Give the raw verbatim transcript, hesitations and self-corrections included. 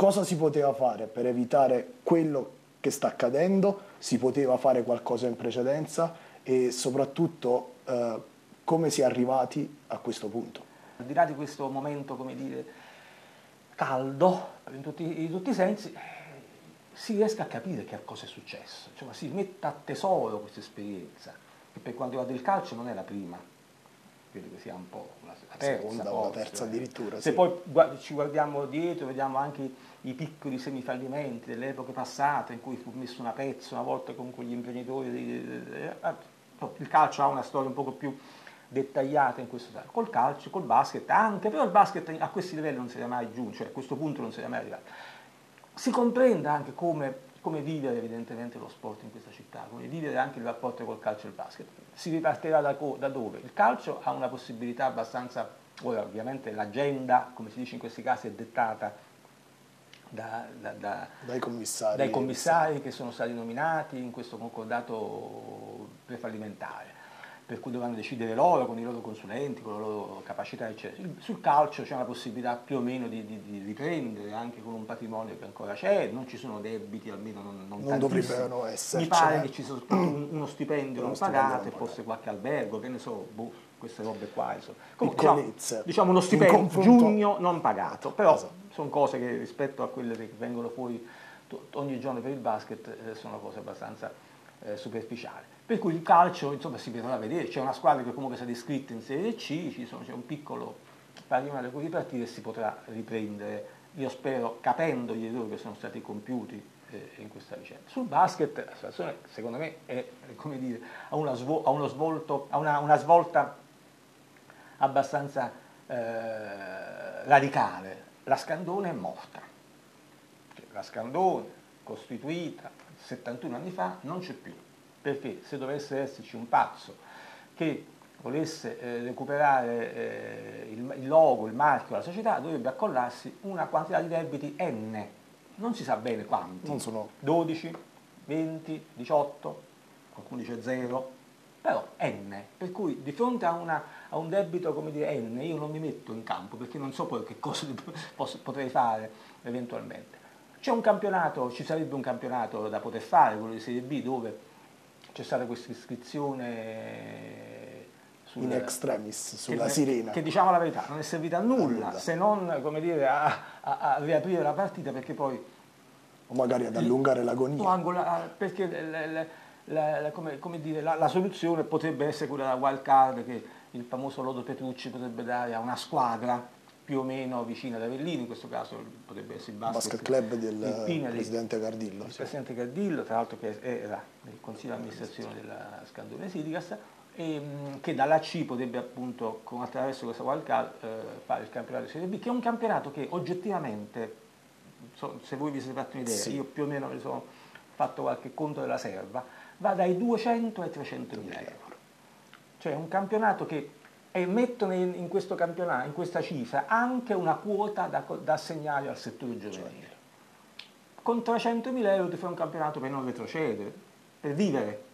cosa si poteva fare per evitare quello che sta accadendo, si poteva fare qualcosa in precedenza e soprattutto eh, come si è arrivati a questo punto. Al di là di questo momento, come dire, caldo, in tutti, in tutti i sensi, si riesca a capire che cosa è successo, cioè, si metta a tesoro questa esperienza, che per quanto riguarda il calcio non è la prima, credo che sia un po' la, la terza, seconda o la terza addirittura. Se sì. poi guardi, ci guardiamo dietro, vediamo anche i piccoli semifallimenti delle epoche passate, in cui fu messo una pezza una volta con quegli imprenditori, il calcio ha una storia un poco più dettagliata in questo senso. Col calcio, col basket anche, però il basket a questi livelli non si è mai giunto, cioè a questo punto non si è mai arrivato. Si comprenda anche come, come vivere evidentemente lo sport in questa città, come vivere anche il rapporto col calcio e il basket. Si ripartirà da, da dove? Il calcio ha una possibilità abbastanza, ora ovviamente l'agenda, come si dice in questi casi, è dettata da, da, da, dai commissari, dai commissari che sono stati nominati in questo concordato prefallimentare, per cui dovranno decidere loro, con i loro consulenti, con le loro capacità, eccetera. Sul calcio c'è una possibilità più o meno di, di, di riprendere, anche con un patrimonio che ancora c'è, non ci sono debiti, almeno non, non, non dovrebbero essere. Mi pare che ci sia uno stipendio uno non stipendio pagato non e forse qualche albergo, che ne so, boh, queste robe qua. Comunque, diciamo, diciamo uno stipendio confronto... giugno non pagato, però esatto. sono cose che rispetto a quelle che vengono fuori ogni giorno per il basket eh, sono cose abbastanza eh, superficiali. Per cui il calcio, insomma, si potrà vedere, c'è una squadra che comunque è stata iscritta in Serie C, c'è un piccolo patrimone da cui ripartire e si potrà riprendere, io spero, capendo gli errori che sono stati compiuti eh, in questa vicenda. Sul basket la situazione, secondo me, è, come dire, ha, una svo- ha uno svolto, ha una, una svolta abbastanza eh, radicale. La Scandone è morta. Cioè, la Scandone, costituita settantuno anni fa, non c'è più. Perché se dovesse esserci un pazzo che volesse eh, recuperare eh, il, il logo, il marchio della società, dovrebbe accollarsi una quantità di debiti N, non si sa bene quanti, non sono... dodici, venti, diciotto, qualcuno dice zero, però N, per cui di fronte a, una, a un debito come dire N io non mi metto in campo perché non so poi che cosa posso, potrei fare eventualmente. C'è un campionato, ci sarebbe un campionato da poter fare, quello di Serie B, dove c'è stata questa iscrizione sul, in extremis sulla che, Sirena, che diciamo la verità non è servita a nulla, nulla. se non come dire, a, a, a riaprire la partita, perché poi o magari ad allungare l'agonia, perché la, la, la, la, come, come dire, la, la soluzione potrebbe essere quella della wild card che il famoso Lodo Petrucci potrebbe dare a una squadra più o meno vicina ad Avellino, in questo caso potrebbe essere il basket, basket club del Pinali, presidente Cardillo. Il sì. presidente Cardillo, tra l'altro che era nel consiglio di amministrazione della Scandone Sidigas, e, che dalla C potrebbe appunto, con, attraverso questa wild card, eh, fare il campionato di Serie B, che è un campionato che oggettivamente, so, se voi vi siete fatti un'idea, sì. io più o meno mi sono fatto qualche conto della serva, va dai duecento ai trecentomila euro. Cioè un campionato che e mettono in, in questo campionato, in questa cifra, anche una quota da, da assegnare al settore giovanile. Con trecentomila euro ti fai un campionato per non retrocedere, per vivere.